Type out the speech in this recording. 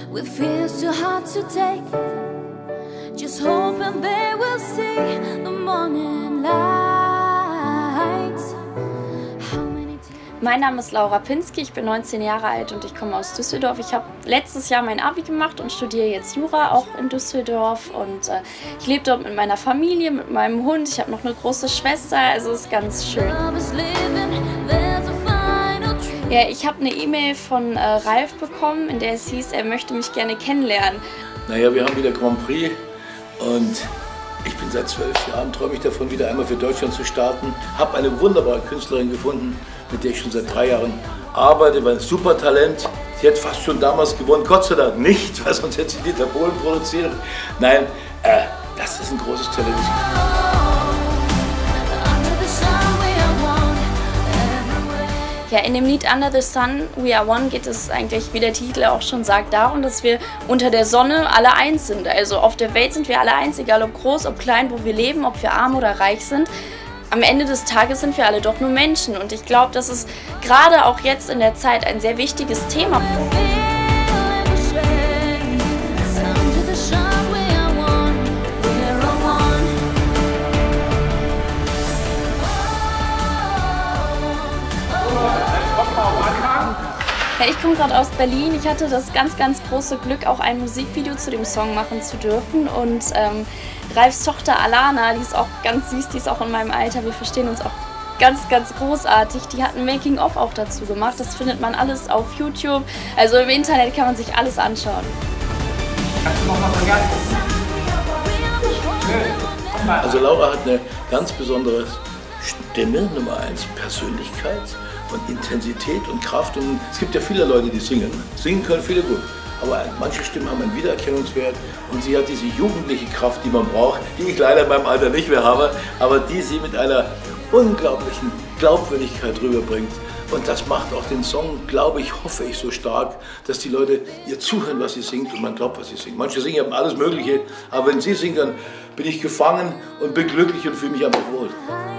with fears too hard to take. Just hoping they will see the morning light. Mein Name ist Laura Pinsky, ich bin 19 Jahre alt und ich komme aus Düsseldorf. Ich habe letztes Jahr mein Abi gemacht und studiere jetzt Jura, auch in Düsseldorf. Und ich lebe dort mit meiner Familie, mit meinem Hund. Ich habe noch eine große Schwester, also es ist ganz schön. Ja, ich habe eine E-Mail von Ralf bekommen, in der es hieß, er möchte mich gerne kennenlernen. Naja, wir haben wieder Grand Prix und ich bin seit 12 Jahren, träume ich davon, wieder einmal für Deutschland zu starten. Habe eine wunderbare Künstlerin gefunden, mit der ich schon seit 3 Jahren arbeite, war ein super Talent. Sie hat fast schon damals gewonnen, Gott sei Dank nicht, weil sonst hätte sie Dieter Bohlen produziert. Nein, das ist ein großes Talent. Ja, in dem Lied Under the Sun, We Are One geht es eigentlich, wie der Titel auch schon sagt, darum, dass wir unter der Sonne alle eins sind. Also auf der Welt sind wir alle eins, egal ob groß, ob klein, wo wir leben, ob wir arm oder reich sind. Am Ende des Tages sind wir alle doch nur Menschen und ich glaube, das ist gerade auch jetzt in der Zeit ein sehr wichtiges Thema. Ja, ich komme gerade aus Berlin. Ich hatte das ganz große Glück, auch ein Musikvideo zu dem Song machen zu dürfen. Und Ralfs Tochter Alana, die ist auch ganz süß, die ist auch in meinem Alter. Wir verstehen uns auch ganz großartig. Die hat ein Making-of auch dazu gemacht. Das findet man alles auf YouTube. Also im Internet kann man sich alles anschauen. Kannst du noch mal vergessen? Also Laura hat eine ganz besondere Stimme, Nummer 1, Persönlichkeit und Intensität und Kraft. Und es gibt ja viele Leute, die singen. Singen können viele gut. Aber manche Stimmen haben einen Wiedererkennungswert und sie hat diese jugendliche Kraft, die man braucht, die ich leider in meinem Alter nicht mehr habe, aber die sie mit einer unglaublichen Glaubwürdigkeit rüberbringt. Und das macht auch den Song, glaube ich, hoffe ich, so stark, dass die Leute ihr zuhören, was sie singt und man glaubt, was sie singt. Manche singen ja alles Mögliche, aber wenn sie singt, dann bin ich gefangen und bin glücklich und fühle mich einfach wohl.